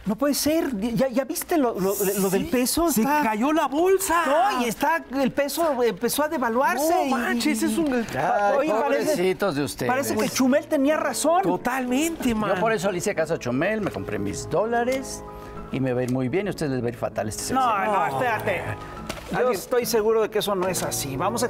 No puede ser. ¿Ya viste lo del peso? Se cayó la bolsa. No, y el peso empezó a devaluarse. No manches, es un... Oye, pobrecitos de ustedes. Parece que Chumel tenía razón. Totalmente, man. Yo por eso le hice caso a Chumel, me compré mis dólares y me va a ir muy bien y a ustedes les va a ir fatal este sexenio. No, espérate. Yo estoy seguro de que eso no es así. Vamos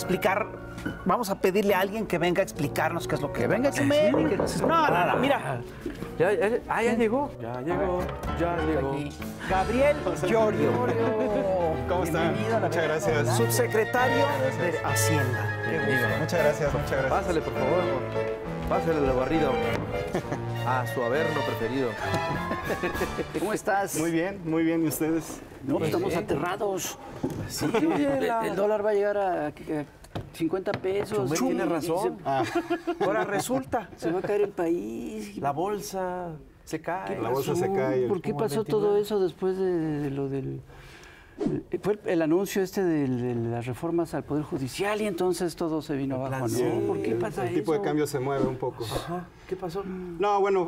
a pedirle a alguien que venga a explicarnos qué es lo que... Que venga Chumel. No, mira. Ya llegó. Ya llegó. Gabriel Llorio. ¿Cómo están? Muchas gracias. Subsecretario de Hacienda. Muchas gracias. Pásale, por favor. Pásale la barrida a su averno preferido. ¿Cómo estás? Muy bien. ¿Y ustedes? No, pues estamos aterrados. Sí, el dólar va a llegar a 50 pesos. Chumel tiene razón. Ahora resulta. Se va a caer el país. La bolsa se cae. La bolsa se cae. ¿Por qué pasó todo eso después de lo del... Fue el anuncio de las reformas al Poder Judicial y entonces todo se vino abajo, ¿no? ¿Por qué pasa eso? El tipo de cambio se mueve un poco. Ajá. ¿Qué pasó? No, bueno,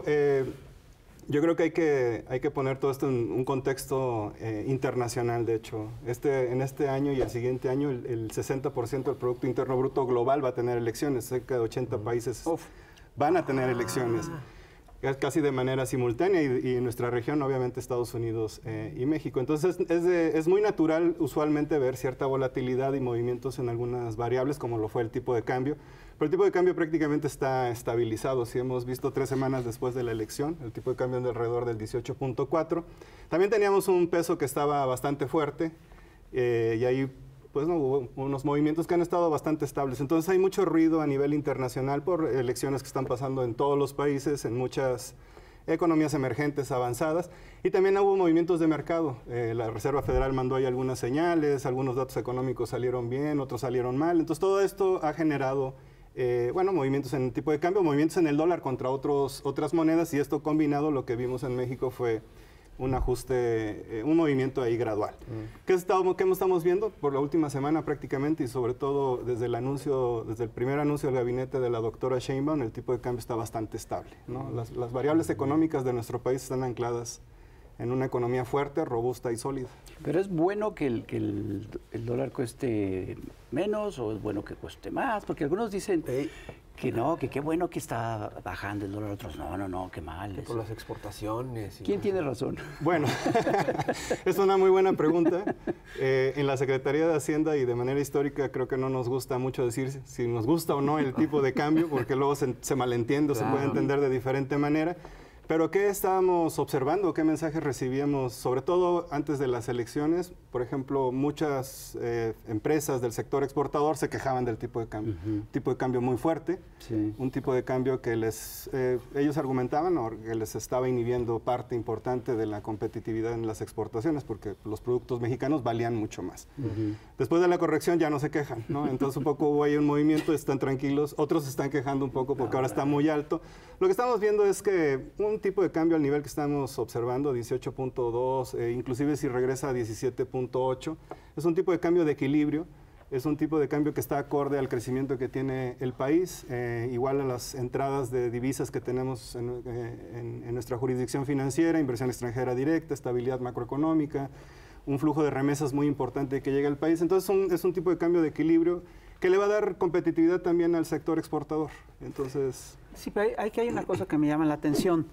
yo creo que hay que poner todo esto en un contexto internacional, de hecho. En este año y el siguiente año, el 60% del Producto Interno Bruto global va a tener elecciones. Cerca de 80 países van a tener elecciones. Casi de manera simultánea y en nuestra región, obviamente, Estados Unidos y México. Entonces, es muy natural usualmente ver cierta volatilidad y movimientos en algunas variables, como lo fue el tipo de cambio. Pero el tipo de cambio prácticamente está estabilizado. Si hemos visto 3 semanas después de la elección, el tipo de cambio anda alrededor del 18.4. También teníamos un peso que estaba bastante fuerte y ahí pues no, hubo unos movimientos que han estado bastante estables. Entonces hay mucho ruido a nivel internacional por elecciones que están pasando en todos los países, en muchas economías emergentes, avanzadas, y también hubo movimientos de mercado. La Reserva Federal mandó ahí algunas señales, algunos datos económicos salieron bien, otros salieron mal. Entonces todo esto ha generado movimientos en el tipo de cambio, movimientos en el dólar contra otras monedas, y esto combinado lo que vimos en México fue un ajuste, un movimiento ahí gradual. ¿Qué estamos viendo? Por la última semana prácticamente, y sobre todo desde el primer anuncio del gabinete de la doctora Sheinbaum, el tipo de cambio está bastante estable, ¿no? Las variables económicas de nuestro país están ancladas en una economía fuerte, robusta y sólida. ¿Pero es bueno que el dólar cueste menos o es bueno que cueste más? Porque algunos dicen que no, que qué bueno que está bajando el dólar, otros no, qué mal. Por las exportaciones. ¿Quién tiene razón? Bueno, es una muy buena pregunta. En la Secretaría de Hacienda y de manera histórica creo que no nos gusta mucho decir si nos gusta o no el tipo de cambio, porque luego se malentiende, se puede entender de diferente manera. Pero ¿qué estábamos observando? ¿Qué mensajes recibíamos? Sobre todo antes de las elecciones, por ejemplo, muchas empresas del sector exportador se quejaban del tipo de cambio. Tipo de cambio muy fuerte, un tipo de cambio que ellos argumentaban que les estaba inhibiendo parte importante de la competitividad en las exportaciones, porque los productos mexicanos valían mucho más. Después de la corrección ya no se quejan, ¿no? Entonces un poco hubo ahí un movimiento, están tranquilos, otros se están quejando un poco porque ahora está muy alto. Lo que estamos viendo es que un tipo de cambio al nivel que estamos observando, 18.2, inclusive si regresa a 17.8, es un tipo de cambio de equilibrio, es un tipo de cambio que está acorde al crecimiento que tiene el país, igual a las entradas de divisas que tenemos en nuestra jurisdicción financiera, inversión extranjera directa, estabilidad macroeconómica, un flujo de remesas muy importante que llega al país. Entonces es un tipo de cambio de equilibrio que le va a dar competitividad también al sector exportador. Entonces... Sí, pero hay una cosa que me llama la atención.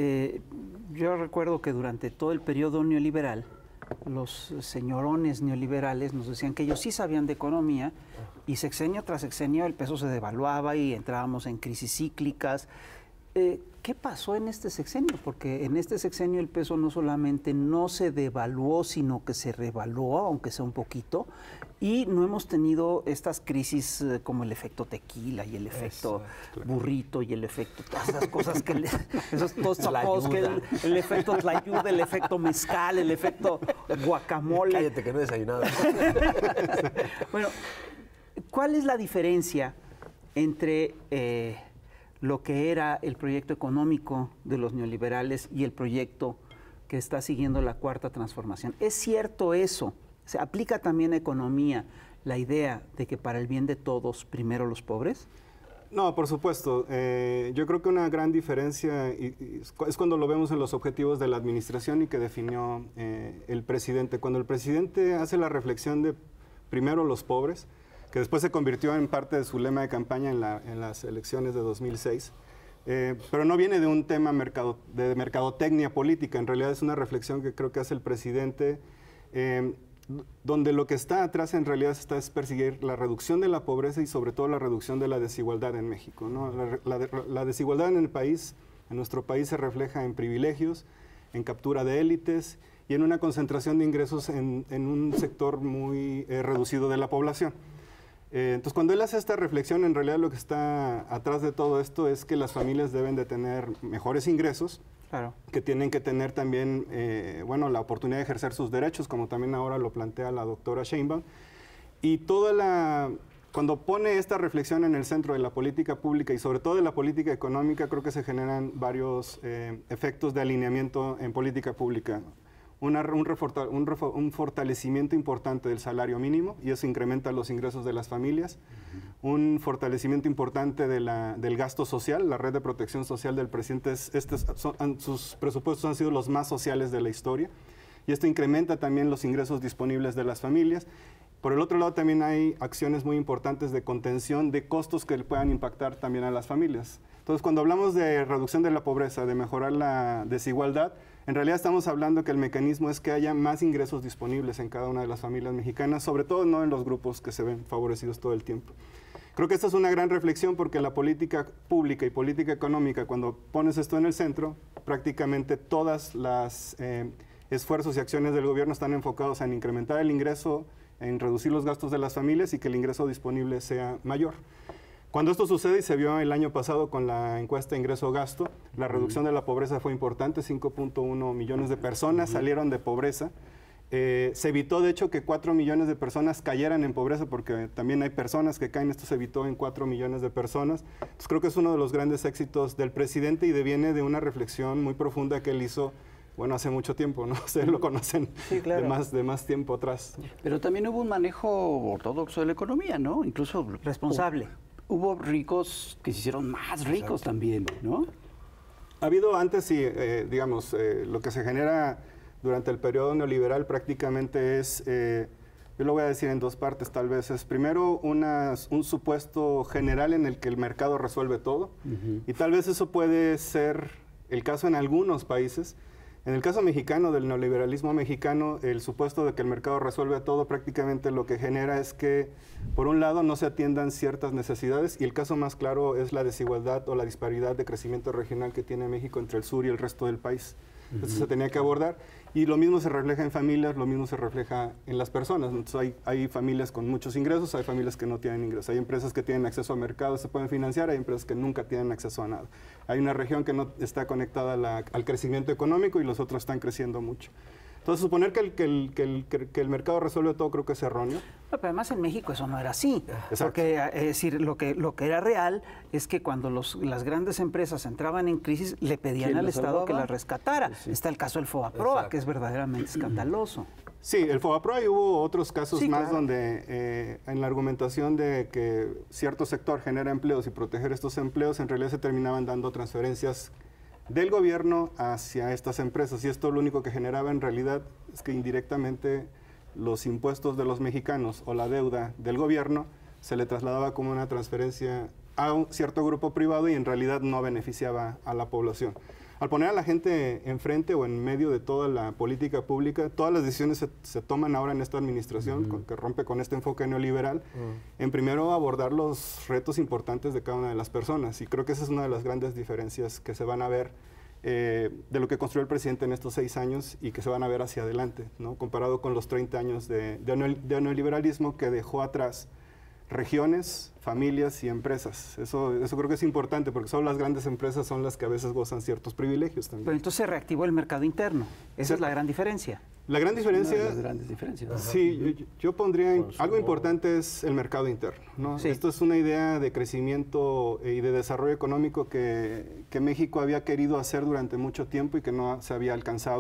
Yo recuerdo que durante todo el periodo neoliberal, los señorones neoliberales nos decían que ellos sí sabían de economía y sexenio tras sexenio el peso se devaluaba y entrábamos en crisis cíclicas. ¿Qué pasó en este sexenio? Porque en este sexenio el peso no solamente no se devaluó, sino que se revaluó, aunque sea un poquito, y no hemos tenido estas crisis como el efecto tequila y el efecto burrito y el efecto, todas esas cosas que esos todos apodos que el efecto tlayuda, el efecto mezcal, el efecto guacamole. Cállate que no he desayunado. Bueno, ¿cuál es la diferencia entre lo que era el proyecto económico de los neoliberales y el proyecto que está siguiendo la Cuarta Transformación? ¿Es cierto eso? ¿Se aplica también a economía la idea de que para el bien de todos, primero los pobres? No, por supuesto. Yo creo que una gran diferencia es cuando lo vemos en los objetivos de la administración y que definió el presidente. Cuando el presidente hace la reflexión de primero los pobres, que después se convirtió en parte de su lema de campaña en las elecciones de 2006, pero no viene de un tema de mercadotecnia política. En realidad es una reflexión que creo que hace el presidente, donde lo que está atrás en realidad es perseguir la reducción de la pobreza y sobre todo la reducción de la desigualdad en México, ¿no? La desigualdad en el país, en nuestro país, se refleja en privilegios, en captura de élites y en una concentración de ingresos en un sector muy reducido de la población. Entonces, cuando él hace esta reflexión, en realidad lo que está atrás de todo esto es que las familias deben de tener mejores ingresos, Claro. que tienen que tener también, bueno, la oportunidad de ejercer sus derechos, como también ahora lo plantea la doctora Sheinbaum. Y cuando pone esta reflexión en el centro de la política pública y sobre todo de la política económica, creo que se generan varios efectos de alineamiento en política pública. Un fortalecimiento importante del salario mínimo, y eso incrementa los ingresos de las familias. Un fortalecimiento importante del gasto social. La red de protección social del presidente, sus presupuestos han sido los más sociales de la historia. Y esto incrementa también los ingresos disponibles de las familias. Por el otro lado, también hay acciones muy importantes de contención de costos que puedan impactar también a las familias. Entonces, cuando hablamos de reducción de la pobreza, de mejorar la desigualdad, en realidad estamos hablando que el mecanismo es que haya más ingresos disponibles en cada una de las familias mexicanas, sobre todo no en los grupos que se ven favorecidos todo el tiempo. Creo que esta es una gran reflexión porque la política pública y política económica, cuando pones esto en el centro, prácticamente todas las esfuerzos y acciones del gobierno están enfocados en incrementar el ingreso, en reducir los gastos de las familias y que el ingreso disponible sea mayor. Cuando esto sucede, y se vio el año pasado con la encuesta ingreso-gasto, la reducción de la pobreza fue importante, 5.1 millones de personas salieron de pobreza. Se evitó, de hecho, que 4 millones de personas cayeran en pobreza, porque también hay personas que caen, esto se evitó en 4 millones de personas. Entonces, creo que es uno de los grandes éxitos del presidente y deviene de una reflexión muy profunda que él hizo, bueno, hace mucho tiempo, ¿no? Ustedes lo conocen, sí, claro, de más tiempo atrás. Pero también hubo un manejo ortodoxo de la economía, ¿no? Incluso responsable. Hubo ricos que se hicieron más ricos también, ¿no? Ha habido antes, sí, digamos, lo que se genera durante el periodo neoliberal prácticamente es, yo lo voy a decir en dos partes tal vez, es primero un supuesto general en el que el mercado resuelve todo, y tal vez eso puede ser el caso en algunos países. En el caso mexicano, del neoliberalismo mexicano, el supuesto de que el mercado resuelve todo prácticamente lo que genera es que, por un lado, no se atiendan ciertas necesidades, y el caso más claro es la desigualdad o la disparidad de crecimiento regional que tiene México entre el sur y el resto del país. Eso se tenía que abordar, y lo mismo se refleja en familias, lo mismo se refleja en las personas. Entonces hay familias con muchos ingresos, hay familias que no tienen ingresos, hay empresas que tienen acceso a mercados, se pueden financiar, hay empresas que nunca tienen acceso a nada. Hay una región que no está conectada al crecimiento económico y los otros están creciendo mucho. Entonces, suponer que el mercado resuelve todo creo que es erróneo. No, pero además en México eso no era así. Exacto. Porque, es decir, lo que era real es que cuando las grandes empresas entraban en crisis, le pedían al Estado que las rescatara. Sí. Está el caso del FOBAPROA, que es verdaderamente escandaloso. Sí, el FOBAPROA, y hubo otros casos más claro, donde en la argumentación de que cierto sector genera empleos y proteger estos empleos, en realidad se terminaban dando transferencias del gobierno hacia estas empresas, y esto lo único que generaba en realidad es que indirectamente los impuestos de los mexicanos o la deuda del gobierno se le trasladaba como una transferencia a un cierto grupo privado y en realidad no beneficiaba a la población. Al poner a la gente enfrente o en medio de toda la política pública, todas las decisiones se toman ahora en esta administración, que rompe con este enfoque neoliberal, en primero abordar los retos importantes de cada una de las personas. Y creo que esa es una de las grandes diferencias que se van a ver de lo que construyó el presidente en estos 6 años y que se van a ver hacia adelante, ¿no? Comparado con los 30 años de neoliberalismo que dejó atrás regiones, familias y empresas. Eso creo que es importante porque solo las grandes empresas son las que a veces gozan ciertos privilegios también. Pero entonces se reactivó el mercado interno. Esa es la gran diferencia. La gran diferencia... Una de las grandes diferencias. Sí, yo pondría... Algo importante es el mercado interno, ¿no? Sí. Esto es una idea de crecimiento y de desarrollo económico que México había querido hacer durante mucho tiempo y que no se había alcanzado.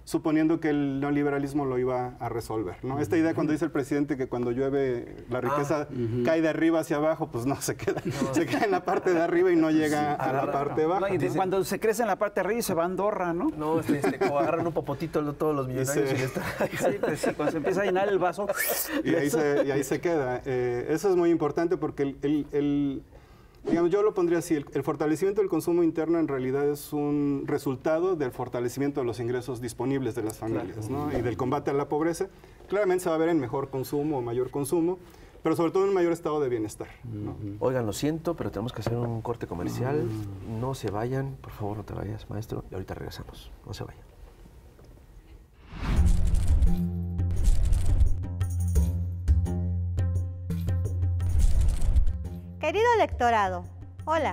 suponiendo que el neoliberalismo lo iba a resolver, ¿no? Esta idea cuando dice el presidente que cuando llueve la riqueza cae de arriba hacia abajo, pues no, se queda en la parte de arriba y no llega a la parte de abajo. No, y cuando se crece en la parte de arriba se va a Andorra, ¿no? No, como agarran un popotito todos los millonarios y está... Sí, pues sí, cuando se empieza a llenar el vaso... Y ahí se queda. Eso es muy importante porque digamos, yo lo pondría así, el fortalecimiento del consumo interno en realidad es un resultado del fortalecimiento de los ingresos disponibles de las familias, ¿no? Y del combate a la pobreza. Claramente se va a ver en mejor consumo o mayor consumo, pero sobre todo en un mayor estado de bienestar, ¿no? Oigan, lo siento, pero tenemos que hacer un corte comercial. No se vayan, por favor, no te vayas, maestro, y ahorita regresamos. No se vayan. Querido electorado, hola.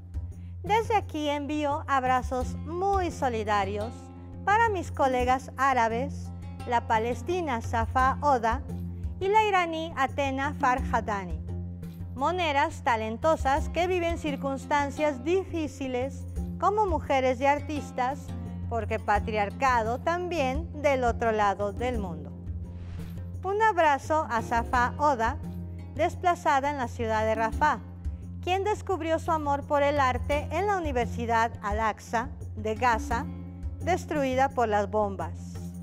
Desde aquí envío abrazos muy solidarios para mis colegas árabes, la palestina Safa Oda y la iraní Atena Farhadani, moneras talentosas que viven circunstancias difíciles como mujeres y artistas, porque patriarcado también del otro lado del mundo. Un abrazo a Safa Oda, desplazada en la ciudad de Rafah, quien descubrió su amor por el arte en la Universidad Al-Aqsa de Gaza, destruida por las bombas.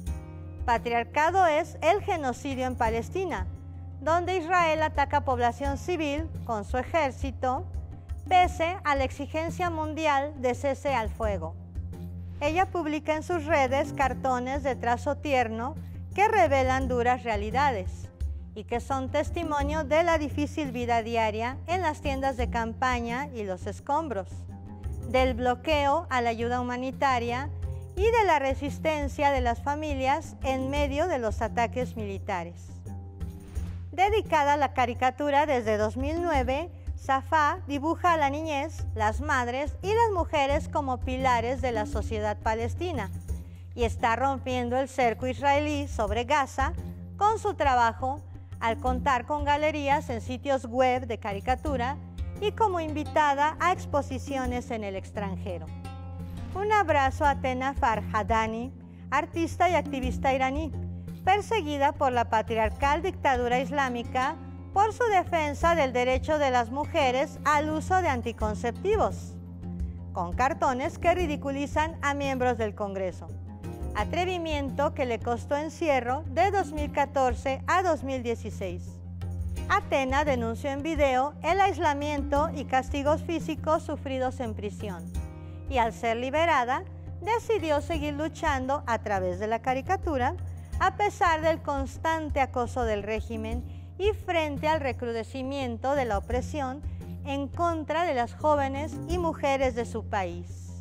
Patriarcado es el genocidio en Palestina, donde Israel ataca población civil con su ejército, pese a la exigencia mundial de cese al fuego. Ella publica en sus redes cartones de trazo tierno que revelan duras realidades y que son testimonio de la difícil vida diaria en las tiendas de campaña y los escombros, del bloqueo a la ayuda humanitaria y de la resistencia de las familias en medio de los ataques militares. Dedicada a la caricatura desde 2009, Safa dibuja a la niñez, las madres y las mujeres como pilares de la sociedad palestina y está rompiendo el cerco israelí sobre Gaza con su trabajo al contar con galerías en sitios web de caricatura y como invitada a exposiciones en el extranjero. Un abrazo a Atena Farhadani, artista y activista iraní, perseguida por la patriarcal dictadura islámica por su defensa del derecho de las mujeres al uso de anticonceptivos, con cartones que ridiculizan a miembros del Congreso. Atrevimiento que le costó encierro de 2014 a 2016. Atena denunció en video el aislamiento y castigos físicos sufridos en prisión y al ser liberada decidió seguir luchando a través de la caricatura a pesar del constante acoso del régimen y frente al recrudecimiento de la opresión en contra de las jóvenes y mujeres de su país.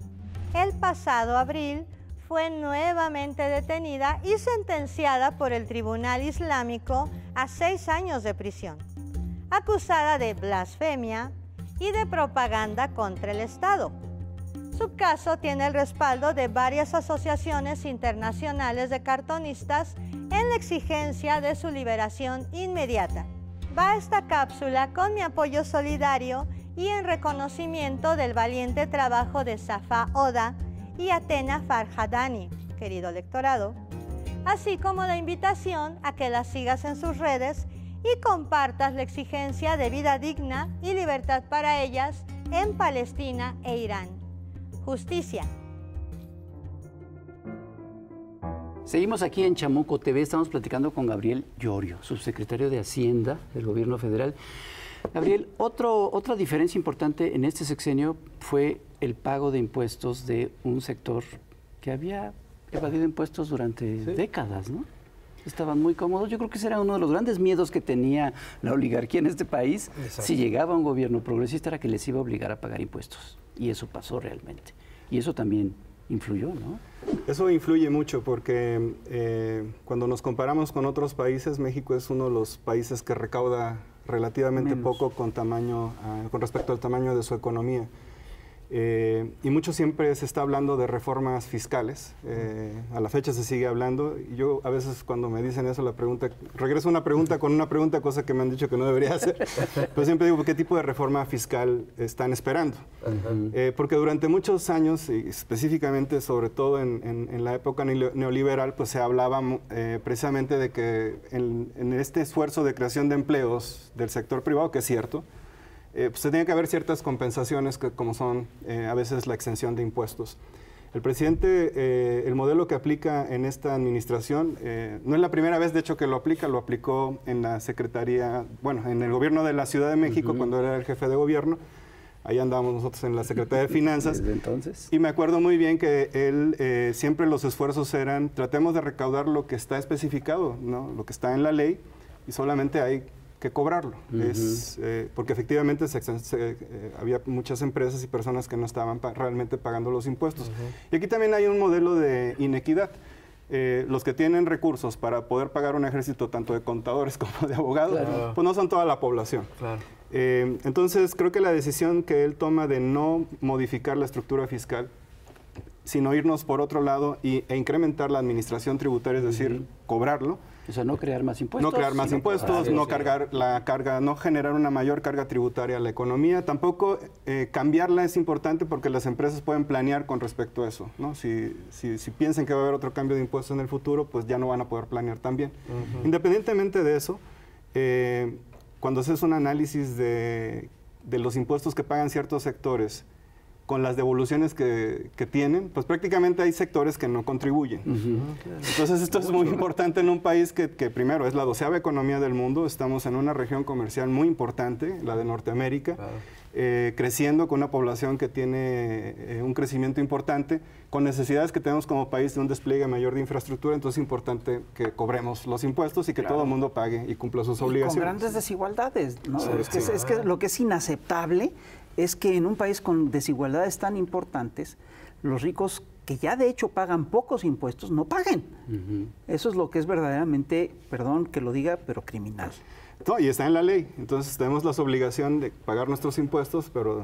El pasado abril fue nuevamente detenida y sentenciada por el Tribunal Islámico a 6 años de prisión, acusada de blasfemia y de propaganda contra el Estado. Su caso tiene el respaldo de varias asociaciones internacionales de cartonistas en la exigencia de su liberación inmediata. Va esta cápsula con mi apoyo solidario y en reconocimiento del valiente trabajo de Safa Oda y Atena Farhadani, querido electorado, así como la invitación a que las sigas en sus redes y compartas la exigencia de vida digna y libertad para ellas en Palestina e Irán. Justicia. Seguimos aquí en Chamuco TV, estamos platicando con Gabriel Llorio, subsecretario de Hacienda del Gobierno Federal. Gabriel, otra diferencia importante en este sexenio fue el pago de impuestos de un sector que había evadido impuestos durante décadas, ¿no? Estaban muy cómodos. Yo creo que ese era uno de los grandes miedos que tenía la oligarquía en este país. Exacto. Si llegaba un gobierno progresista era que les iba a obligar a pagar impuestos. Y eso pasó realmente. Y eso también influyó, ¿no? Eso influye mucho porque cuando nos comparamos con otros países, México es uno de los países que recauda relativamente poco con respecto al tamaño de su economía. Y mucho siempre se está hablando de reformas fiscales. A la fecha se sigue hablando. Y yo a veces cuando me dicen eso, regreso una pregunta con una pregunta, cosa que me han dicho que no debería hacer. Pero siempre digo, ¿qué tipo de reforma fiscal están esperando? Porque durante muchos años, y específicamente sobre todo en la época neoliberal, pues se hablaba precisamente de que en este esfuerzo de creación de empleos del sector privado, que es cierto, pues se tiene que haber ciertas compensaciones como son a veces la exención de impuestos. El presidente, el modelo que aplica en esta administración, no es la primera vez de hecho que lo aplicó en la Secretaría, bueno, en el gobierno de la Ciudad de México, cuando era el jefe de gobierno. Ahí andábamos nosotros en la Secretaría de Finanzas. Desde entonces. Y me acuerdo muy bien que él, siempre los esfuerzos eran, tratemos de recaudar lo que está especificado, ¿no? Lo que está en la ley, y solamente hay que cobrarlo. Porque efectivamente había muchas empresas y personas que no estaban realmente pagando los impuestos. Y aquí también hay un modelo de inequidad. Los que tienen recursos para poder pagar un ejército tanto de contadores como de abogados, pues no son toda la población. Entonces creo que la decisión que él toma de no modificar la estructura fiscal, sino irnos por otro lado e incrementar la administración tributaria, es decir, cobrarlo. O sea, no crear más impuestos. No crear más impuestos, no cargar la carga, no generar una mayor carga tributaria a la economía. Tampoco cambiarla es importante porque las empresas pueden planear con respecto a eso, ¿no? Si piensan que va a haber otro cambio de impuestos en el futuro, pues ya no van a poder planear tan bien. Independientemente de eso, cuando haces un análisis de los impuestos que pagan ciertos sectores con las devoluciones que tienen, pues prácticamente hay sectores que no contribuyen. Entonces esto es muy importante en un país que primero es la 12ª economía del mundo, estamos en una región comercial muy importante, la de Norteamérica, creciendo con una población que tiene un crecimiento importante, con necesidades que tenemos como país de un despliegue mayor de infraestructura, entonces es importante que cobremos los impuestos y que todo el mundo pague y cumpla sus obligaciones. Con grandes desigualdades, ¿no? Es que lo que es inaceptable es que en un país con desigualdades tan importantes, los ricos que ya de hecho pagan pocos impuestos, no paguen. Eso es lo que es verdaderamente, perdón que lo diga, pero criminal. No, y está en la ley. Entonces tenemos la obligación de pagar nuestros impuestos, pero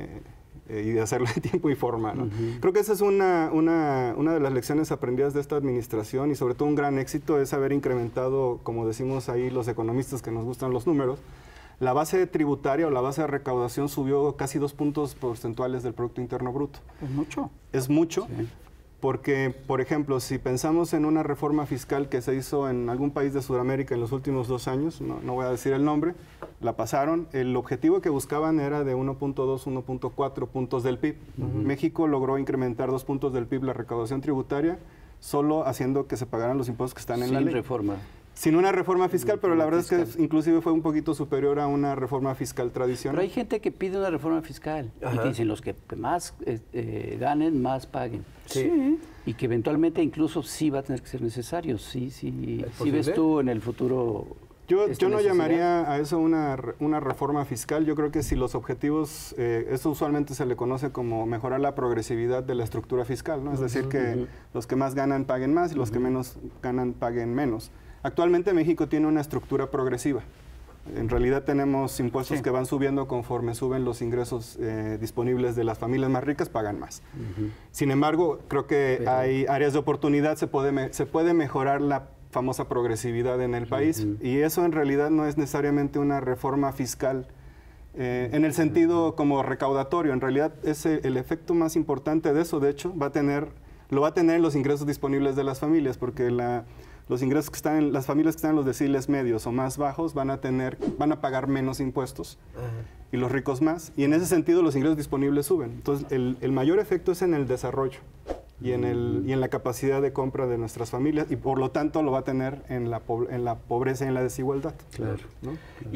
y de hacerlo en tiempo y forma, ¿no? Creo que esa es una de las lecciones aprendidas de esta administración, y sobre todo un gran éxito es haber incrementado, como decimos ahí los economistas que nos gustan los números, la base tributaria o la base de recaudación subió casi 2 puntos porcentuales del Producto Interno Bruto. Es mucho. Es mucho, porque, por ejemplo, si pensamos en una reforma fiscal que se hizo en algún país de Sudamérica en los últimos 2 años, no voy a decir el nombre, la pasaron, el objetivo que buscaban era de 1.2, 1.4 puntos del PIB. México logró incrementar 2 puntos del PIB la recaudación tributaria, solo haciendo que se pagaran los impuestos que están en la ley. Sin reforma. Sin una reforma fiscal, pero la verdad es que inclusive fue un poquito superior a una reforma fiscal tradicional. Pero hay gente que pide una reforma fiscal y que dicen los que más ganen, más paguen. Y que eventualmente incluso sí va a tener que ser necesario. Sí ves tú en el futuro. Yo no llamaría a eso una reforma fiscal. Yo creo que si los objetivos, eso usualmente se le conoce como mejorar la progresividad de la estructura fiscal, ¿no? Es decir, que los que más ganan paguen más y los que menos ganan paguen menos. Actualmente México tiene una estructura progresiva. En realidad tenemos impuestos que van subiendo conforme suben los ingresos disponibles de las familias más ricas, pagan más. Sin embargo, creo que hay áreas de oportunidad, se puede mejorar la famosa progresividad en el país, y eso en realidad no es necesariamente una reforma fiscal en el sentido como recaudatorio. En realidad el efecto más importante de eso, de hecho, lo va a tener en los ingresos disponibles de las familias, porque los ingresos que están las familias que están en los deciles medios o más bajos van a pagar menos impuestos y los ricos más, y en ese sentido los ingresos disponibles suben. Entonces el mayor efecto es en el desarrollo y en la capacidad de compra de nuestras familias, y por lo tanto lo va a tener en la pobreza y en la desigualdad. Claro. ¿No?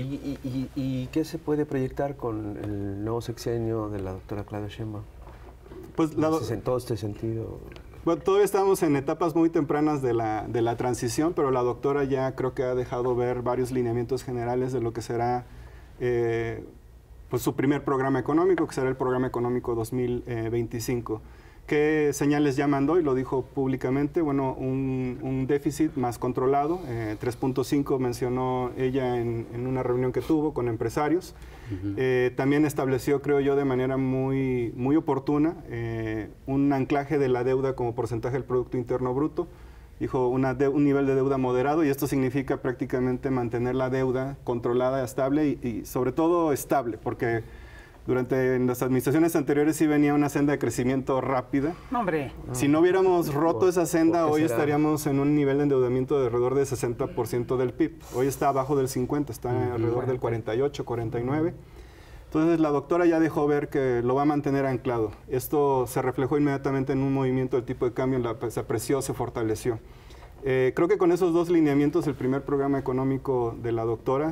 ¿Y qué se puede proyectar con el nuevo sexenio de la doctora Claudia Sheinbaum? Pues en todo este sentido. Bueno, todavía estamos en etapas muy tempranas de la transición, pero la doctora ya creo que ha dejado ver varios lineamientos generales de lo que será pues su primer programa económico, que será el programa económico 2025. ¿Qué señales ya mandó? Y lo dijo públicamente. Bueno, un déficit más controlado, 3.5 mencionó ella en una reunión que tuvo con empresarios. También estableció, creo yo, de manera muy oportuna, un anclaje de la deuda como porcentaje del Producto Interno Bruto. Dijo un nivel de deuda moderado, y esto significa prácticamente mantener la deuda controlada, estable y sobre todo estable, porque durante las administraciones anteriores sí venía una senda de crecimiento rápida. No, hombre. Si no hubiéramos roto esa senda, hoy estaríamos en un nivel de endeudamiento de alrededor del 60% del PIB. Hoy está abajo del 50, está alrededor del 48, 49. Entonces la doctora ya dejó ver que lo va a mantener anclado. Esto se reflejó inmediatamente en un movimiento del tipo de cambio, se apreció, se fortaleció. Creo que con esos dos lineamientos, el primer programa económico de la doctora,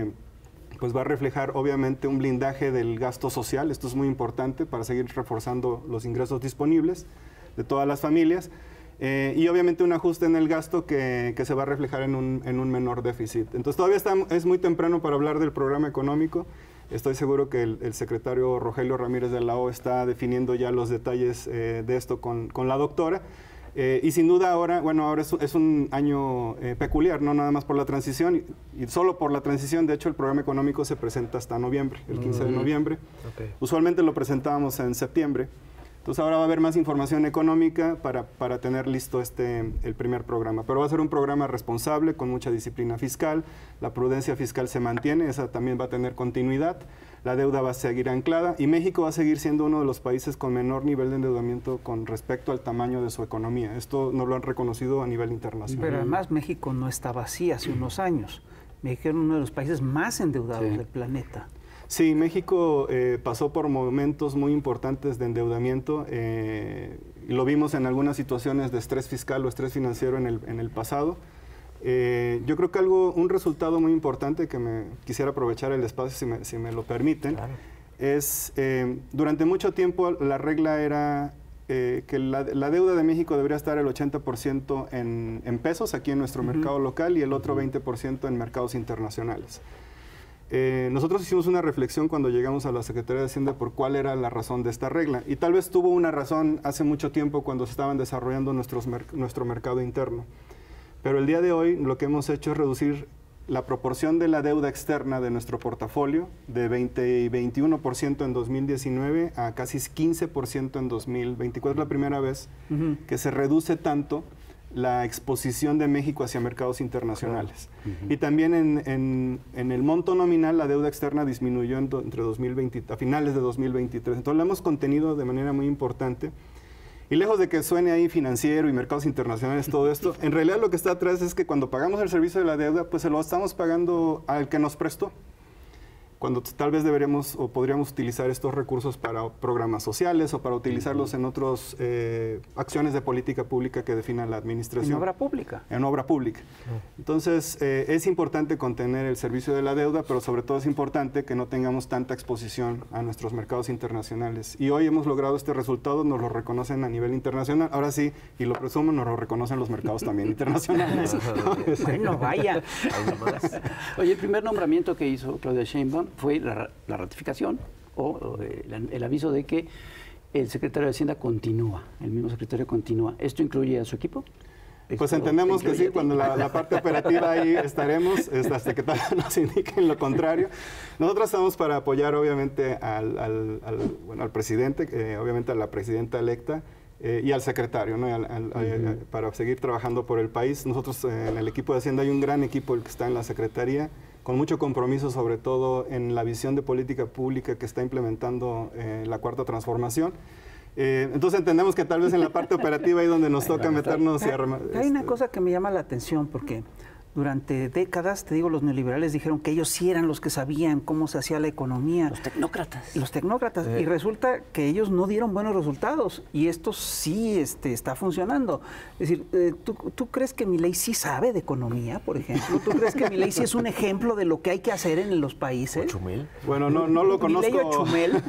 pues va a reflejar obviamente un blindaje del gasto social. Esto es muy importante para seguir reforzando los ingresos disponibles de todas las familias. Y obviamente un ajuste en el gasto que se va a reflejar en un menor déficit. Entonces todavía es muy temprano para hablar del programa económico. Estoy seguro que el secretario Rogelio Ramírez de la O está definiendo ya los detalles de esto con la doctora. Y sin duda ahora es un año peculiar, no nada más por la transición, y solo por la transición. De hecho, el programa económico se presenta hasta noviembre, el 15 de noviembre. Usualmente lo presentábamos en septiembre. Entonces ahora va a haber más información económica para tener listo el primer programa. Pero va a ser un programa responsable, con mucha disciplina fiscal. La prudencia fiscal se mantiene, esa también va a tener continuidad. La deuda va a seguir anclada y México va a seguir siendo uno de los países con menor nivel de endeudamiento con respecto al tamaño de su economía. Esto nos lo han reconocido a nivel internacional. Pero además México no estaba así hace unos años. México era uno de los países más endeudados del planeta. Sí, México pasó por momentos muy importantes de endeudamiento. Lo vimos en algunas situaciones de estrés fiscal o estrés financiero en el pasado. Yo creo que un resultado muy importante que me quisiera aprovechar el espacio, si me lo permiten, es durante mucho tiempo la regla era que la deuda de México debería estar el 80% en pesos aquí en nuestro mercado local y el otro 20% en mercados internacionales. Nosotros hicimos una reflexión cuando llegamos a la Secretaría de Hacienda por cuál era la razón de esta regla, y tal vez tuvo una razón hace mucho tiempo cuando se estaban desarrollando nuestro mercado interno. Pero el día de hoy lo que hemos hecho es reducir la proporción de la deuda externa de nuestro portafolio de 20 y 21% en 2019 a casi 15% en 2024. Es la primera vez que se reduce tanto la exposición de México hacia mercados internacionales. Y también en el monto nominal la deuda externa disminuyó a finales de 2023. Entonces la hemos contenido de manera muy importante. Y lejos de que suene ahí financiero y mercados internacionales, todo esto, en realidad lo que está atrás es que cuando pagamos el servicio de la deuda, pues se lo estamos pagando al que nos prestó. Cuando tal vez deberíamos o podríamos utilizar estos recursos para programas sociales o para utilizarlos en otras acciones de política pública que defina la administración. En obra pública. En obra pública. Entonces, es importante contener el servicio de la deuda, pero sobre todo es importante que no tengamos tanta exposición a nuestros mercados internacionales. Y hoy hemos logrado este resultado, nos lo reconocen a nivel internacional. Ahora sí, y lo presumo, nos lo reconocen los mercados también internacionales. Bueno, vaya. Oye, el primer nombramiento que hizo Claudia Sheinbaum fue la ratificación o el aviso de que el secretario de Hacienda continúa, el mismo secretario continúa. ¿Esto incluye a su equipo? Pues entendemos que sí, cuando la parte operativa ahí estaremos, hasta que nos indiquen lo contrario. Nosotros estamos para apoyar obviamente al presidente, obviamente a la presidenta electa, y al secretario, ¿no? Para seguir trabajando por el país. Nosotros en el equipo de Hacienda hay un gran equipo el que está en la Secretaría, con mucho compromiso sobre todo en la visión de política pública que está implementando la Cuarta Transformación. Entonces entendemos que tal vez en la parte operativa ahí donde nos toca meternos y armar. Hay una cosa que me llama la atención porque durante décadas, te digo, los neoliberales dijeron que ellos sí eran los que sabían cómo se hacía la economía. Los tecnócratas. Los tecnócratas. Y resulta que ellos no dieron buenos resultados y esto sí está funcionando. Es decir, ¿tú crees que Milei sí sabe de economía, por ejemplo? ¿Tú crees que Milei sí es un ejemplo de lo que hay que hacer en los países? ¿Chumel? Bueno, no lo conozco. ¿Milei o Chumel?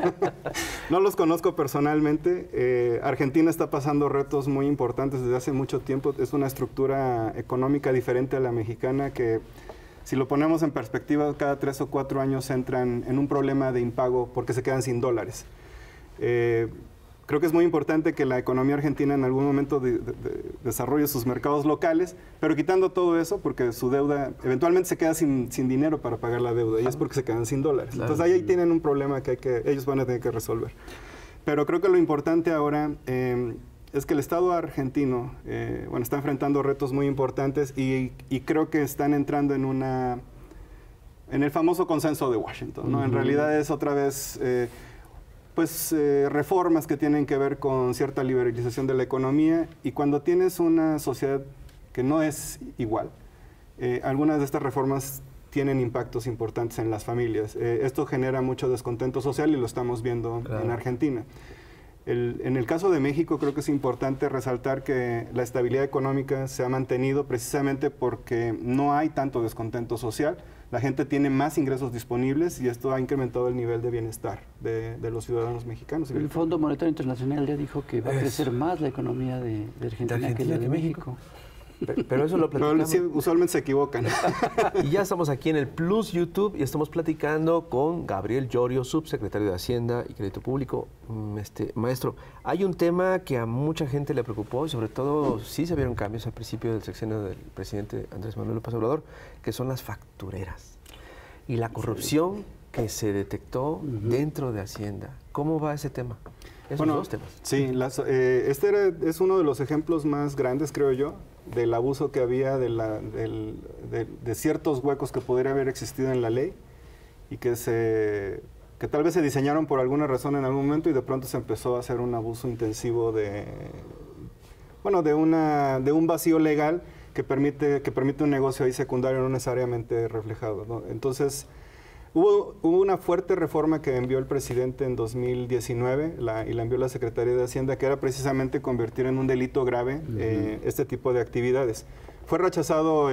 No los conozco personalmente. Argentina está pasando retos muy importantes desde hace mucho tiempo. Es una estructura económica diferente a la mexicana que, si lo ponemos en perspectiva, cada 3 o 4 años entran en un problema de impago porque se quedan sin dólares. creo que es muy importante que la economía argentina en algún momento desarrolle sus mercados locales, pero quitando todo eso, porque su deuda eventualmente se queda sin dinero para pagar la deuda, y es porque se quedan sin dólares. Claro. Entonces ahí tienen un problema que ellos van a tener que resolver. Pero creo que lo importante ahora es que el Estado argentino está enfrentando retos muy importantes y creo que están entrando en el famoso consenso de Washington, ¿no? En realidad es otra vez reformas que tienen que ver con cierta liberalización de la economía, y cuando tienes una sociedad que no es igual, algunas de estas reformas tienen impactos importantes en las familias. Esto genera mucho descontento social y lo estamos viendo en Argentina. En el caso de México creo que es importante resaltar que la estabilidad económica se ha mantenido precisamente porque no hay tanto descontento social. La gente tiene más ingresos disponibles y esto ha incrementado el nivel de bienestar de los ciudadanos mexicanos. El Fondo Monetario Internacional ya dijo que va a crecer más la economía de Argentina que la de México. Pero eso lo platicamos. Sí, usualmente se equivocan. Y ya estamos aquí en el Plus YouTube y estamos platicando con Gabriel Llorio, subsecretario de Hacienda y Crédito Público. Maestro, hay un tema que a mucha gente le preocupó y sobre todo sí se vieron cambios al principio del sexenio del presidente Andrés Manuel López Obrador, que son las factureras y la corrupción que se detectó dentro de Hacienda. ¿Cómo va ese tema? Esos dos temas. Sí, es uno de los ejemplos más grandes, creo yo, del abuso que había de ciertos huecos que podría haber existido en la ley y que tal vez se diseñaron por alguna razón en algún momento y de pronto se empezó a hacer un abuso intensivo de un vacío legal que permite un negocio ahí secundario no necesariamente reflejado, ¿no? Entonces, hubo una fuerte reforma que envió el presidente en 2019 y la envió la Secretaría de Hacienda, que era precisamente convertir en un delito grave este tipo de actividades. Fue rechazado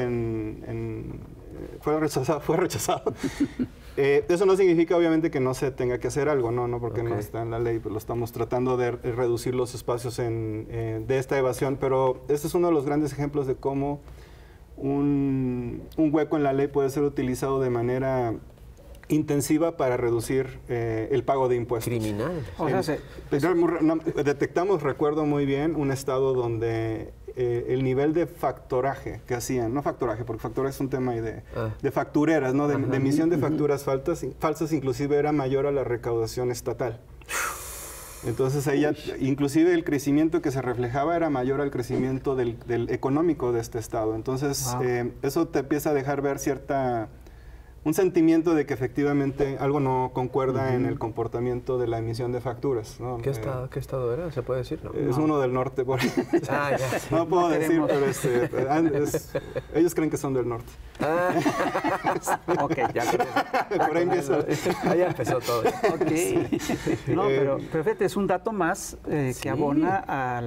fue rechazado. Eso no significa obviamente que no se tenga que hacer algo, no porque no está en la ley, pues lo estamos tratando de reducir los espacios de esta evasión, pero este es uno de los grandes ejemplos de cómo un hueco en la ley puede ser utilizado de manera intensiva para reducir el pago de impuestos. Criminal. Detectamos, recuerdo muy bien, un estado donde el nivel de factoraje que hacían, no factoraje, porque factoraje es un tema de factureras, ¿no? de emisión de facturas falsas, inclusive era mayor a la recaudación estatal. Entonces ella, inclusive el crecimiento que se reflejaba era mayor al crecimiento del económico de este estado. Entonces eso te empieza a dejar ver un sentimiento de que efectivamente algo no concuerda en el comportamiento de la emisión de facturas, ¿no? ¿Qué estado era? ¿Se puede decir? ¿No? Es uno del norte. No puedo decir, pero ellos creen que son del norte. Ok, ya. Por ahí empieza. Ya empezó todo. Okay. No, pero fíjate, es un dato más que abona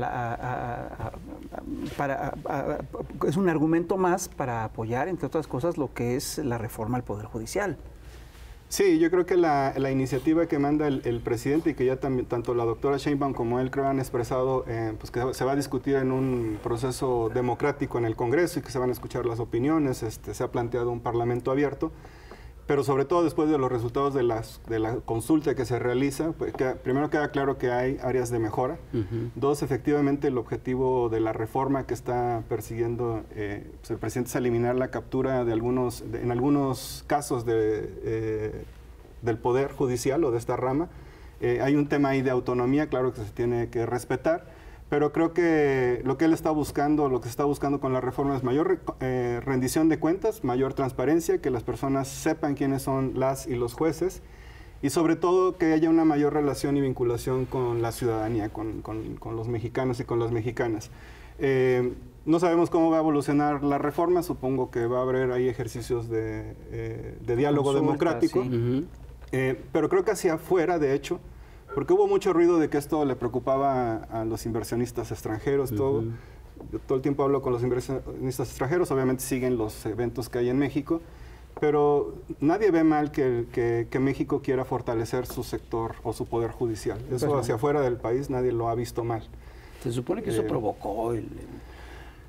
es un argumento más para apoyar, entre otras cosas, lo que es la reforma al Poder Judicial. Sí, yo creo que la iniciativa que manda el presidente y que ya también tanto la doctora Sheinbaum como él creo han expresado pues que se va a discutir en un proceso democrático en el Congreso y que se van a escuchar las opiniones, se ha planteado un parlamento abierto, pero sobre todo después de los resultados de la consulta que se realiza, pues primero queda claro que hay áreas de mejora. Dos, efectivamente el objetivo de la reforma que está persiguiendo pues el presidente es eliminar la captura en algunos casos del Poder Judicial o de esta rama. Hay un tema ahí de autonomía, claro que se tiene que respetar, pero creo que lo que él está buscando, lo que se está buscando con la reforma es mayor rendición de cuentas, mayor transparencia, que las personas sepan quiénes son las y los jueces y sobre todo que haya una mayor relación y vinculación con la ciudadanía, con los mexicanos y con las mexicanas. No sabemos cómo va a evolucionar la reforma, supongo que va a haber ahí ejercicios de diálogo democrático, sí. Pero creo que hacia afuera, de hecho, porque hubo mucho ruido de que esto le preocupaba a los inversionistas extranjeros, todo. Yo todo el tiempo hablo con los inversionistas extranjeros, obviamente siguen los eventos que hay en México, pero nadie ve mal que México quiera fortalecer su sector o su poder judicial. Eso hacia afuera del país nadie lo ha visto mal. Se supone que eso provocó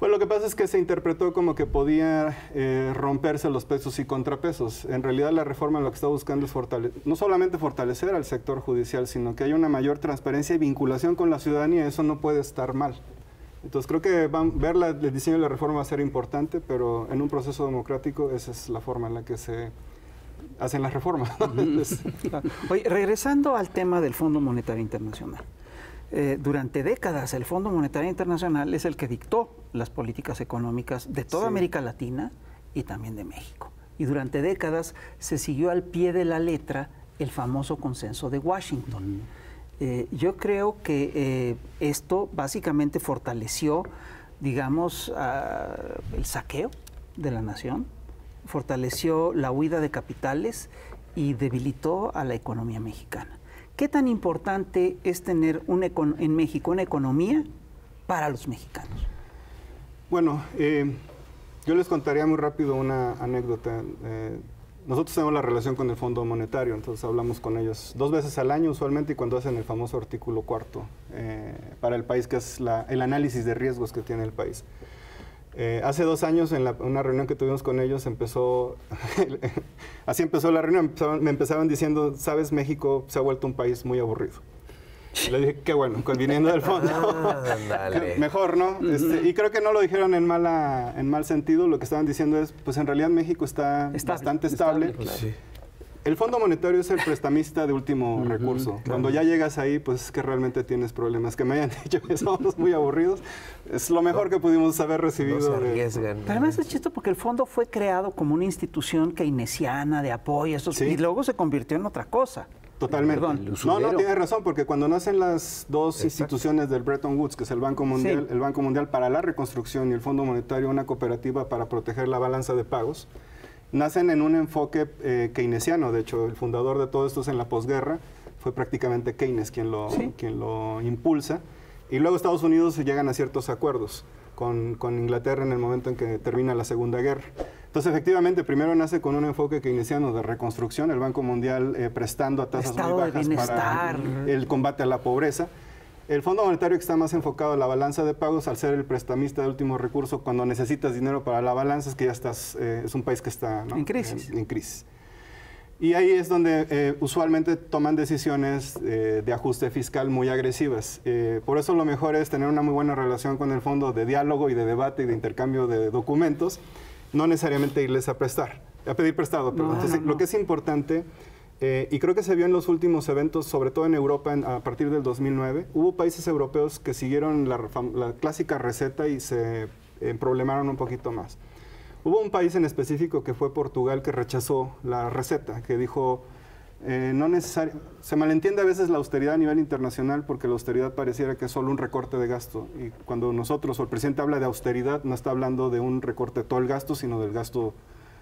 Pues lo que pasa es que se interpretó como que podía romperse los pesos y contrapesos. En realidad la reforma lo que está buscando es no solamente fortalecer al sector judicial, sino que haya una mayor transparencia y vinculación con la ciudadanía. Eso no puede estar mal. Entonces creo que ver el diseño de la reforma va a ser importante, pero en un proceso democrático esa es la forma en la que se hacen las reformas. Oye, regresando al tema del Fondo Monetario Internacional. Durante décadas el Fondo Monetario Internacional es el que dictó las políticas económicas de toda América Latina y también de México. Y durante décadas se siguió al pie de la letra el famoso consenso de Washington. Yo creo que esto básicamente fortaleció, digamos, el saqueo de la nación, fortaleció la huida de capitales y debilitó a la economía mexicana. ¿Qué tan importante es tener en México una economía para los mexicanos? Bueno, yo les contaría muy rápido una anécdota. Nosotros tenemos la relación con el Fondo Monetario, entonces hablamos con ellos 2 veces al año usualmente y cuando hacen el famoso artículo 4 para el país, que es el análisis de riesgos que tiene el país. Hace 2 años, en una reunión que tuvimos con ellos, así empezó la reunión, me empezaron diciendo, sabes, México se ha vuelto un país muy aburrido. Le dije, qué bueno, viniendo del fondo. Mejor, ¿no? Y creo que no lo dijeron en mal sentido, lo que estaban diciendo es, pues en realidad México está bastante estable. Sí. El Fondo Monetario es el prestamista de último recurso. Claro. Cuando ya llegas ahí, pues es que realmente tienes problemas. Que me hayan dicho que somos muy aburridos, es lo mejor que pudimos haber recibido. No se arriesgan. Pero además es chistoso porque el fondo fue creado como una institución keynesiana de apoyo, y luego se convirtió en otra cosa. Totalmente. Perdón. No, tienes razón, porque cuando nacen las dos instituciones del Bretton Woods, que es el Banco Mundial, el Banco Mundial para la Reconstrucción y el Fondo Monetario, una cooperativa para proteger la balanza de pagos, nacen en un enfoque keynesiano. De hecho, el fundador de todo esto es en la posguerra, fue prácticamente Keynes quien lo impulsa. Y luego Estados Unidos llegan a ciertos acuerdos con Inglaterra en el momento en que termina la Segunda Guerra. Entonces, efectivamente, primero nace con un enfoque keynesiano de reconstrucción, el Banco Mundial prestando a tasas muy bajas para el combate a la pobreza. El Fondo Monetario está más enfocado a la balanza de pagos, al ser el prestamista de último recurso. Cuando necesitas dinero para la balanza es que ya estás, es un país que está, ¿no?, en crisis. En crisis. Y ahí es donde usualmente toman decisiones de ajuste fiscal muy agresivas. Por eso lo mejor es tener una muy buena relación con el fondo, de diálogo y de debate y de intercambio de documentos, no necesariamente irles a pedir prestado. Pero entonces, lo que es importante, y creo que se vio en los últimos eventos, sobre todo en Europa, a partir del 2009, hubo países europeos que siguieron la clásica receta y se problemaron un poquito más. Hubo un país en específico que fue Portugal, que rechazó la receta, que dijo, se malentiende a veces la austeridad a nivel internacional, porque la austeridad pareciera que es solo un recorte de gasto. Y cuando nosotros, o el presidente habla de austeridad, no está hablando de un recorte de todo el gasto, sino del gasto,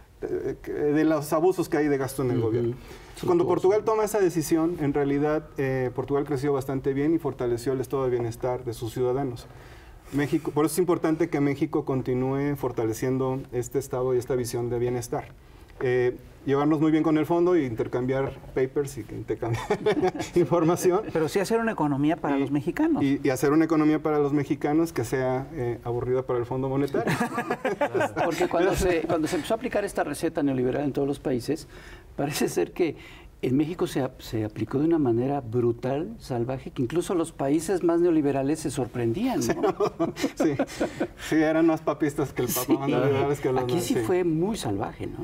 de los abusos que hay de gasto en el gobierno. Cuando Portugal toma esa decisión, en realidad Portugal creció bastante bien y fortaleció el estado de bienestar de sus ciudadanos. México, por eso es importante que México continúe fortaleciendo este estado y esta visión de bienestar. Llevarnos muy bien con el fondo e intercambiar papers y intercambiar información. Pero sí hacer una economía para los mexicanos. Y hacer una economía para los mexicanos que sea aburrida para el Fondo Monetario. Porque cuando se empezó a aplicar esta receta neoliberal en todos los países, parece ser que en México se aplicó de una manera brutal, salvaje, que incluso los países más neoliberales se sorprendían, ¿no? Sí, eran más papistas que el Papa, más neoliberales que los Aquí demás. Sí fue muy salvaje, ¿no?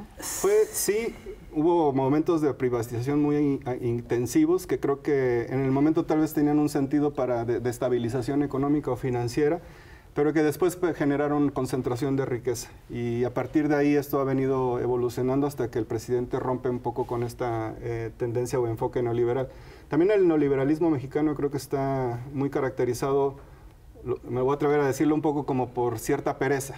Hubo momentos de privatización muy intensivos que creo que en el momento tal vez tenían un sentido de estabilización económica o financiera, pero que después generaron concentración de riqueza. Y a partir de ahí esto ha venido evolucionando hasta que el presidente rompe un poco con esta tendencia o enfoque neoliberal. También el neoliberalismo mexicano creo que está muy caracterizado, me voy a atrever a decirlo, un poco como por cierta pereza.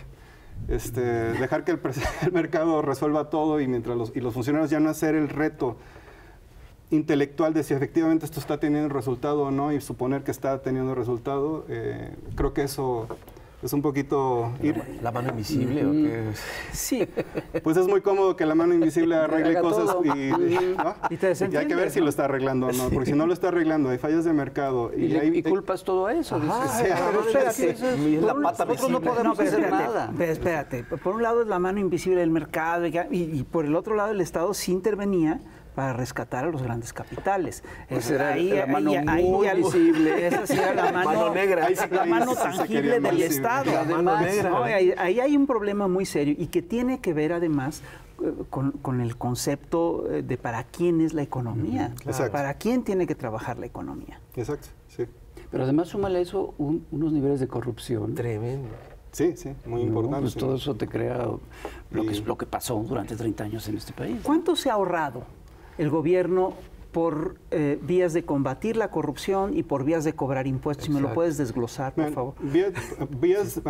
Dejar que el mercado resuelva todo y mientras los funcionarios ya no hacer el reto intelectual de si efectivamente esto está teniendo resultado o no y suponer que está teniendo resultado, creo que eso es un poquito ir... ¿La mano invisible o qué? Sí. Pues es muy cómodo que la mano invisible arregle Haga cosas todo. y, ¿no? Y te Y hay que desentiendes, ver si ¿no? lo está arreglando o no, porque si no lo está arreglando, hay fallas de mercado. Y culpas todo a eso. dices. Ah, Sí, pero espérate. Es la pata Nosotros no visible. podemos pero hacer espérate, nada. pero espérate. Por un lado es la mano invisible del mercado y por el otro lado el Estado sí intervenía para rescatar a los grandes capitales. Pues era la mano muy algo- visible. Esa sí era la mano negra. Ahí sí- la ahí mano sí se tangible quería del más, sí, Estado. la mano Además, negra. ¿no? Ahí hay un problema muy serio y que tiene que ver además con el concepto de para quién es la economía. Exacto. Para quién tiene que trabajar la economía. Exacto, sí. Pero además súmale a eso unos niveles de corrupción. Tremendo. Sí, sí, muy ¿no? importante. Pues sí. todo eso te crea Y- lo que pasó durante 30 años en este país. ¿Cuánto se ha ahorrado el gobierno por vías de combatir la corrupción y por vías de cobrar impuestos? Si me lo Exacto. puedes desglosar, por Vean, favor. vías,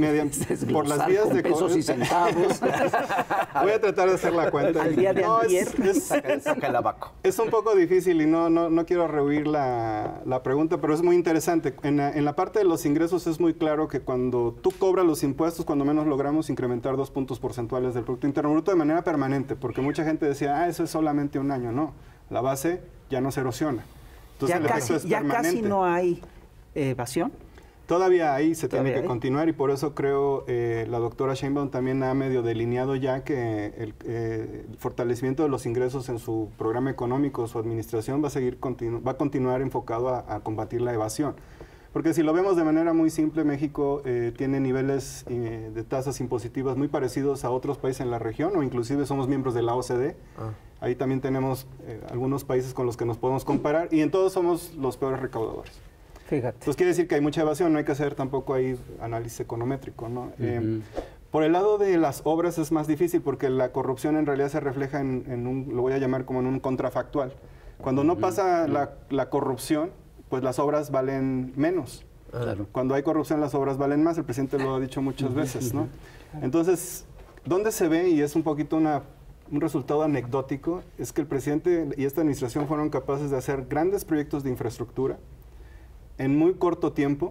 por las Desglosar vías con de pesos y centavos. Voy a tratar de hacer la cuenta. Al día de No, antier. Saca el abaco. Es un poco difícil y no quiero rehuir la pregunta, pero es muy interesante. En la parte de los ingresos es muy claro que cuando tú cobras los impuestos, cuando menos logramos incrementar 2 puntos porcentuales del Producto Interno Bruto de manera permanente, porque mucha gente decía, eso es solamente un año. No, la base ya no se erosiona. Entonces el efecto es Ya permanente. casi no hay evasión. Todavía ahí se tiene Todavía que hay. continuar y por eso creo la doctora Sheinbaum también ha medio delineado ya que el fortalecimiento de los ingresos en su programa económico, su administración va a continuar enfocado a combatir la evasión. Porque si lo vemos de manera muy simple, México tiene niveles de tasas impositivas muy parecidos a otros países en la región o inclusive somos miembros de la OCDE. Ahí también tenemos algunos países con los que nos podemos comparar y en todos somos los peores recaudadores. Fíjate. Entonces quiere decir que hay mucha evasión, no hay que hacer tampoco ahí análisis econométrico, ¿no? Por el lado de las obras es más difícil porque la corrupción en realidad se refleja en un, lo voy a llamar como en un contrafactual. Cuando no pasa la corrupción, pues las obras valen menos. Claro. Cuando hay corrupción las obras valen más, el presidente lo ha dicho muchas veces, ¿no? Entonces, ¿dónde se ve? Y es un poquito un resultado anecdótico, es que el presidente y esta administración fueron capaces de hacer grandes proyectos de infraestructura en muy corto tiempo,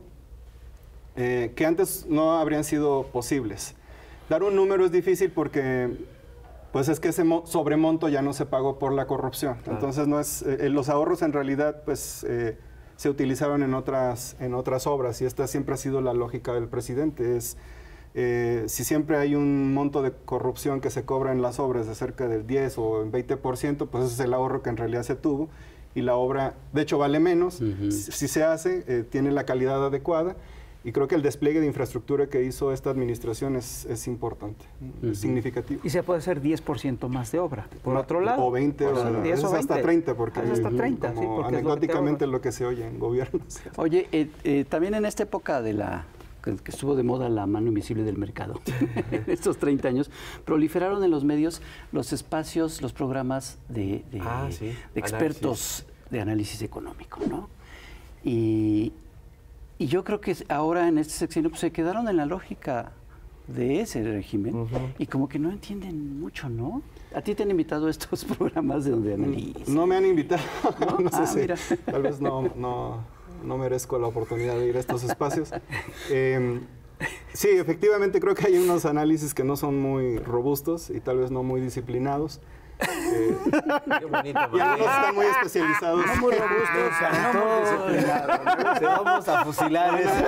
que antes no habrían sido posibles. Dar un número es difícil porque pues es que ese sobremonto ya no se pagó por la corrupción. Claro. Entonces no es los ahorros en realidad pues se utilizaron en otras obras y esta siempre ha sido la lógica del presidente. Es si siempre hay un monto de corrupción que se cobra en las obras de cerca del 10 o el 20%, pues ese es el ahorro que en realidad se tuvo y la obra, de hecho, vale menos. Si se hace, tiene la calidad adecuada y creo que el despliegue de infraestructura que hizo esta administración es importante, es significativo. Y se puede hacer 10% más de obra. Por otro lado. O 20, por o 10 o es hasta 20. 30, porque Es hasta 30, sí, como porque es lo que te anecdóticamente ahorras. lo que se oye en gobiernos. Oye, también en esta época de que estuvo de moda la mano invisible del mercado, en estos 30 años, proliferaron en los medios los espacios, los programas de Sí. expertos de análisis económico, ¿no? Y yo creo que ahora en este sexenio pues, se quedaron en la lógica de ese régimen y como que no entienden mucho, ¿no? ¿A ti te han invitado a estos programas de donde analizan? No me han invitado, no sé si mira. tal vez no merezco la oportunidad de ir a estos espacios. Sí, efectivamente creo que hay unos análisis que no son muy robustos y tal vez no muy disciplinados. Qué bonito. Y algunos están muy especializados. No muy robustos, Te vamos a fusilar eso.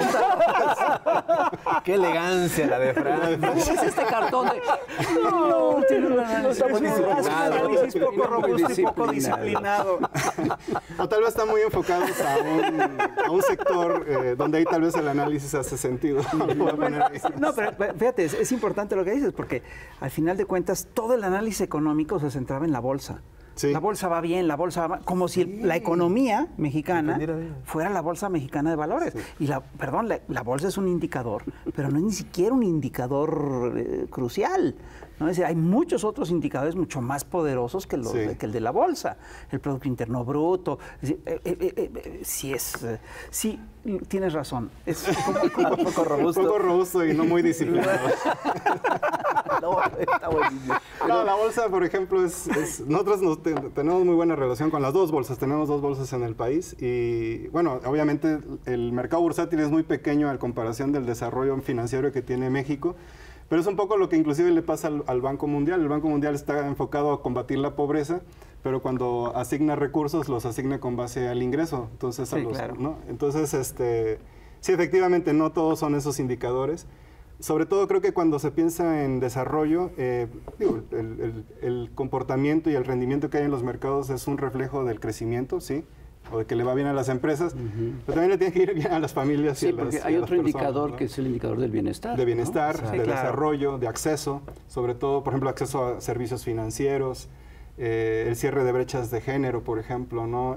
Qué elegancia la de Fran. ¿Cómo ves este cartón de... No, tiene un análisis muy disciplinado. Un análisis poco robusto y poco disciplinado. O tal vez están muy enfocados a un sector donde ahí tal vez el análisis hace sentido. Lo voy a poner ahí. No, pero fíjate, es importante lo que dices, porque al final de cuentas todo el análisis económico se centraba en la bolsa. Sí. La bolsa va bien, la bolsa va mal, como si la economía mexicana Dependiera de ella. fuera la bolsa mexicana de valores. Y la bolsa es un indicador, pero no es ni siquiera un indicador crucial. ¿no? Es decir, hay muchos otros indicadores mucho más poderosos que, que el de la bolsa. El Producto Interno Bruto. Es decir, sí, tienes razón. Es un poco robusto. Un poco robusto y no muy disciplinado. No, está buenísimo. No, la bolsa, por ejemplo, nosotros tenemos muy buena relación con las dos bolsas. Tenemos dos bolsas en el país y, bueno, obviamente el mercado bursátil es muy pequeño a comparación del desarrollo financiero que tiene México, pero es un poco lo que inclusive le pasa al Banco Mundial. El Banco Mundial está enfocado a combatir la pobreza, pero cuando asigna recursos los asigna con base al ingreso. Entonces, Sí, claro. ¿no? Entonces, sí, efectivamente, no todos son esos indicadores. Sobre todo creo que cuando se piensa en desarrollo, digo, el comportamiento y el rendimiento que hay en los mercados es un reflejo del crecimiento, ¿sí? O de que le va bien a las empresas, pero también le tiene que ir bien a las familias y Sí, a las porque hay y a las otro personas, indicador ¿no? que es el indicador del bienestar. De bienestar, ¿no? O sea, de claro. desarrollo, de acceso, sobre todo, por ejemplo, acceso a servicios financieros, el cierre de brechas de género, por ejemplo, ¿no?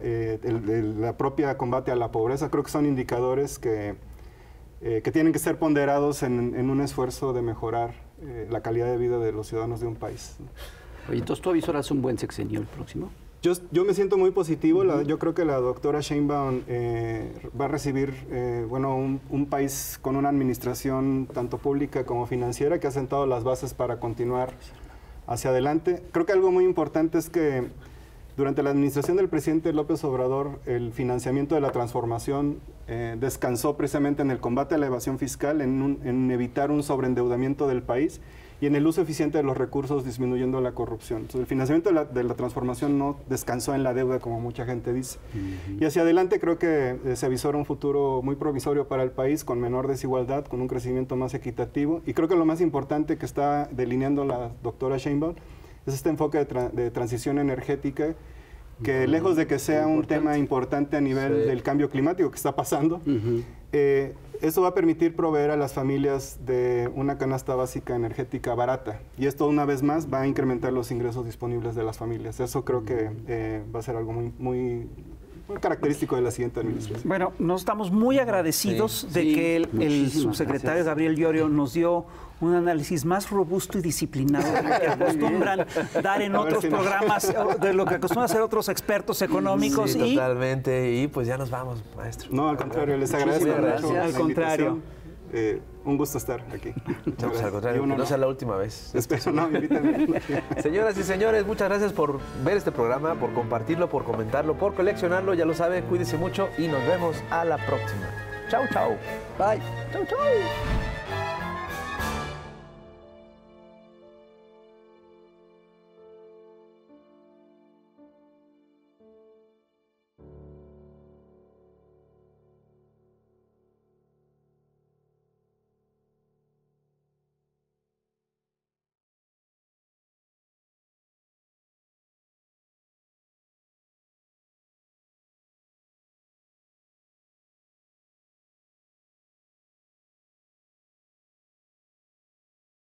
La propia combate a la pobreza, creo que son indicadores que tienen que ser ponderados en un esfuerzo de mejorar la calidad de vida de los ciudadanos de un país. Oye, entonces tú avisoras un buen sexenio el próximo. Yo me siento muy positivo. Yo creo que la doctora Sheinbaum va a recibir bueno, un país con una administración tanto pública como financiera que ha sentado las bases para continuar hacia adelante. Creo que algo muy importante es que durante la administración del presidente López Obrador, el financiamiento de la transformación descansó precisamente en el combate a la evasión fiscal, en evitar un sobreendeudamiento del país y en el uso eficiente de los recursos disminuyendo la corrupción. Entonces, el financiamiento de la transformación no descansó en la deuda, como mucha gente dice. Y hacia adelante creo que se avisora un futuro muy provisorio para el país, con menor desigualdad, con un crecimiento más equitativo. Y creo que lo más importante que está delineando la doctora Sheinbaum es este enfoque de transición energética, que lejos de que sea un tema importante a nivel del cambio climático que está pasando, eso va a permitir proveer a las familias de una canasta básica energética barata. Y esto, una vez más, va a incrementar los ingresos disponibles de las familias. Eso creo que va a ser algo muy característico de la siguiente administración. Bueno, nos estamos muy agradecidos de sí, que el muchísimas subsecretario gracias. Gabriel Llorio nos dio un análisis más robusto y disciplinado de lo que acostumbran dar en A ver otros si no. programas, de lo que acostumbran hacer otros expertos económicos. Sí, y totalmente. Y pues ya nos vamos, maestro. No, al contrario, les agradezco Muchísimas mucho gracias. la Al contrario. invitación. Un gusto estar aquí. No, pues al contrario, Y uno que no sea la última vez. Espero, no, invítenme. Señoras y señores, muchas gracias por ver este programa, por compartirlo, por comentarlo, por coleccionarlo. Ya lo sabe, cuídese mucho y nos vemos a la próxima. Chau, chau. Bye. Chau, chau.